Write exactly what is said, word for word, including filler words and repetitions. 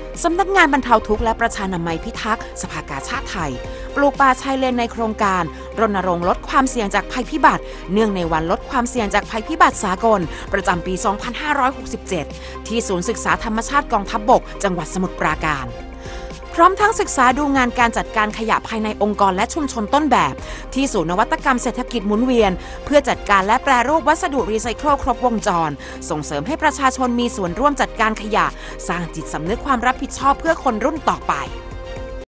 สำนักงานบรรเทาทุกข์และประชานามัยพิทักษ์สภากาชาดไทยปลูกป่าชายเลนในโครงการรณรงค์ลดความเสี่ยงจากภัยพิบัติเนื่องในวันลดความเสี่ยงจากภัยพิบัติสากลประจำปี สองพันห้าร้อยหกสิบเจ็ด ที่ศูนย์ศึกษาธรรมชาติกองทัพบกจังหวัดสมุทรปราการพร้อมทั้งศึกษาดูงานการจัดการขยะภายในองค์กรและชุมชนต้นแบบที่ศูนย์นวัตกรรมเศรษฐกิจหมุนเวียนเพื่อจัดการและแปรรูปวัสดุรีไซเคิลครบวงจรส่งเสริมให้ประชาชนมีส่วนร่วมจัดการขยะสร้างจิตสำนึกความรับผิดชอบเพื่อคนรุ่นต่อไป